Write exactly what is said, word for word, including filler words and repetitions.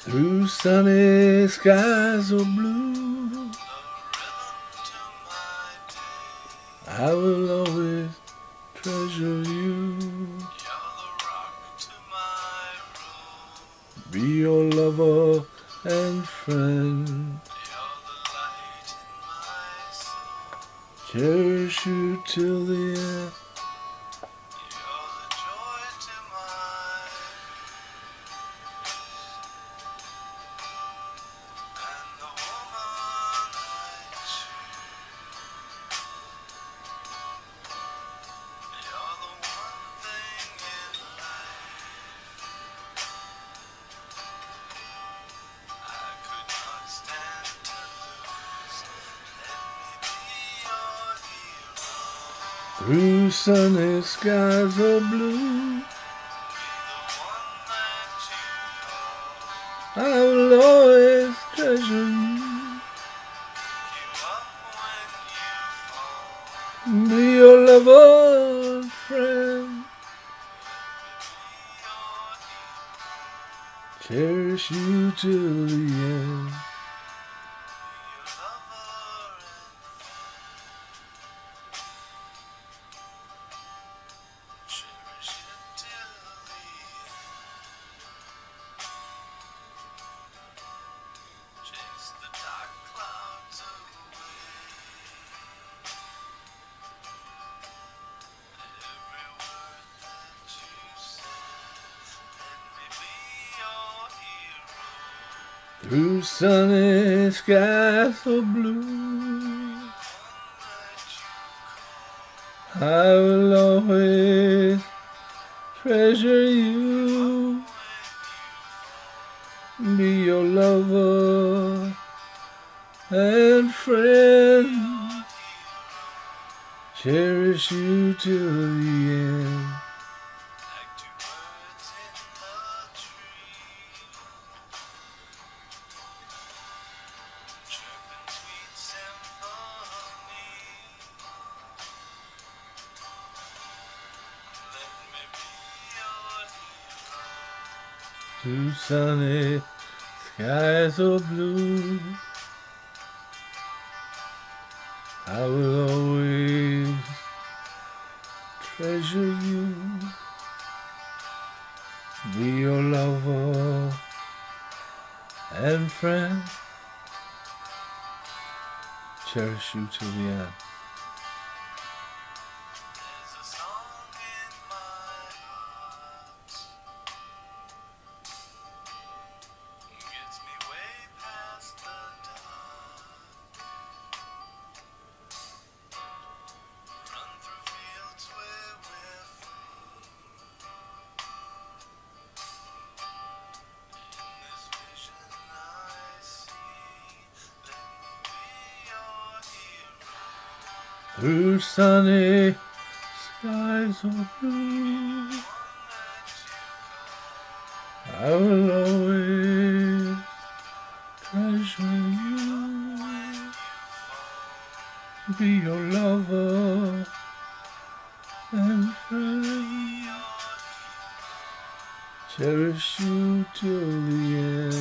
Through sunny skies of blue, I will always treasure you. Be your lover and friend. Cherish you till the end. Through sunny skies of blue, I will always treasure you. Be your lover and friend. Cherish you till the end. Through sunny skies of blue, I will always treasure you. Be your lover and friend. Cherish you till the end. Through sunny skies of blue, I will always treasure you. Be your lover and friend. Cherish you till the end. Through sunny skies of blue, I will always treasure you. Be your lover and friend. Cherish you till the end.